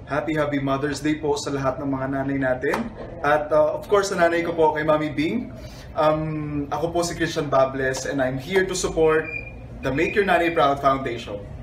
Happy Mother's Day po sa lahat ng mga nanay natin. At of course, sa nanay ko po kay Mami Bing. Ako po si Christian Bables and I'm here to support the Make Your Nanay Proud Foundation.